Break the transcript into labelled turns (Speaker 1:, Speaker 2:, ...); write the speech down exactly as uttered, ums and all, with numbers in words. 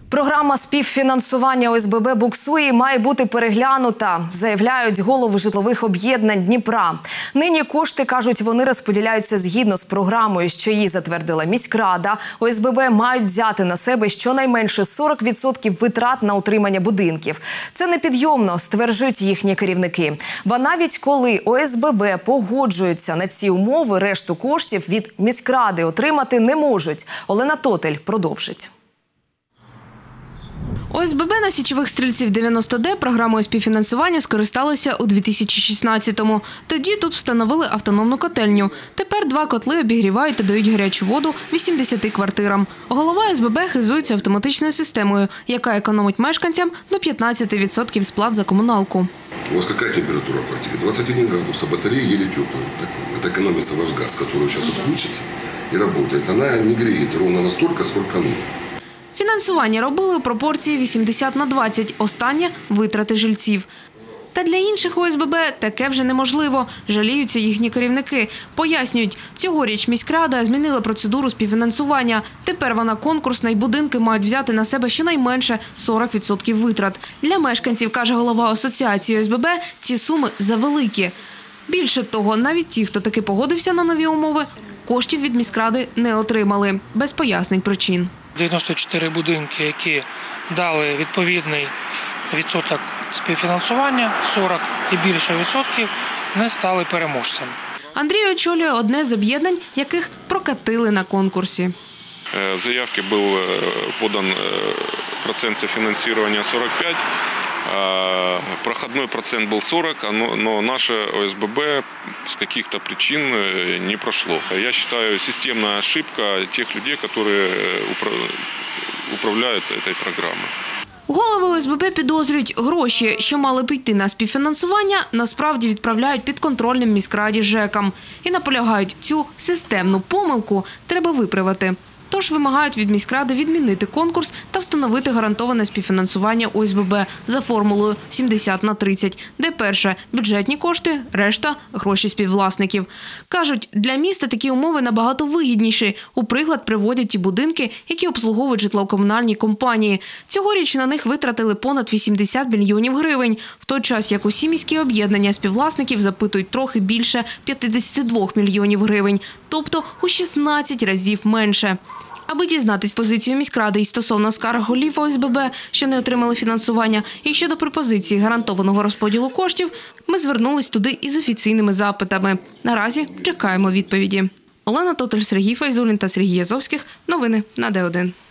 Speaker 1: Програма співфінансування О С Б Б буксує і має бути переглянута, заявляють голови житлових об'єднань Дніпра. Нині кошти, кажуть, вони розподіляються згідно з програмою, що її затвердила міськрада. О С Б Б мають взяти на себе щонайменше сорок відсотків витрат на утримання будинків. Це непідйомно, стверджують їхні керівники. Бо навіть коли О С Б Б погоджуються на ці умови, решту коштів від міськради отримати не можуть. Олена Тотель продовжить.
Speaker 2: О С Б Б на Січових Стрільців дев'яносто Д програмою співфінансування скористалися у дві тисячі шістнадцятому. Тоді тут встановили автономну котельню. Тепер два котли обігрівають та дають гарячу воду вісімдесяти квартирам. Голова О С Б Б хизується автоматичною системою, яка економить мешканцям до п'ятнадцяти відсотків сплат за комуналку.
Speaker 3: У вас какая температура в квартире? двадцать один градус, а батарея еле теплая. Так, это экономится ваш газ, который сейчас отключится и работает. Она не греет ровно настолько, сколько нужно.
Speaker 2: Фінансування робили у пропорції вісімдесят на двадцять, останнє – витрати жильців. Та для інших О С Б Б таке вже неможливо, жаліються їхні керівники. Пояснюють, цьогоріч міськрада змінила процедуру співфінансування. Тепер вона конкурсна і будинки мають взяти на себе щонайменше сорок відсотків витрат. Для мешканців, каже голова асоціації О С Б Б, ці суми завеликі. Більше того, навіть ті, хто таки погодився на нові умови, коштів від міськради не отримали, без пояснень причин.
Speaker 4: дев'яносто чотири будинки, які дали відповідний відсоток співфінансування, сорок і більше відсотків, не стали переможцем.
Speaker 2: Андрій очолює одне з об'єднань, яких прокатили на конкурсі.
Speaker 5: В заявке был подан процент софинансирования сорок пять, проходной процент был сорок, но наше О С Б Б с каких-то причин не прошло. Я считаю, системная ошибка тех людей, которые управляют этой программой.
Speaker 2: Голови О С Б Б підозрюють, гроші, що мали б йти на співфінансування, насправді відправляють підконтрольним міськраді ЖЕКам. І наполягають, цю системну помилку треба виправити. Тож вимагають від міськради відмінити конкурс та встановити гарантоване співфінансування О С Б Б за формулою сімдесят на тридцять, де перше – бюджетні кошти, решта – гроші співвласників. Кажуть, для міста такі умови набагато вигідніші. У приклад приводять ті будинки, які обслуговують житлово-комунальні компанії. Цьогоріч на них витратили понад вісімдесят мільйонів гривень, в той час як усі міські об'єднання співвласників запитують трохи більше п'ятдесят два мільйонів гривень, тобто у шістнадцять разів менше. Аби дізнатись позицію міськради і стосовно скарг голів О С Б Б, що не отримали фінансування, і щодо пропозиції гарантованого розподілу коштів, ми звернулись туди із офіційними запитами. Наразі чекаємо відповіді. Олена Тотель, Сергій Файзулін та Сергій Язовських. Новини на Д один.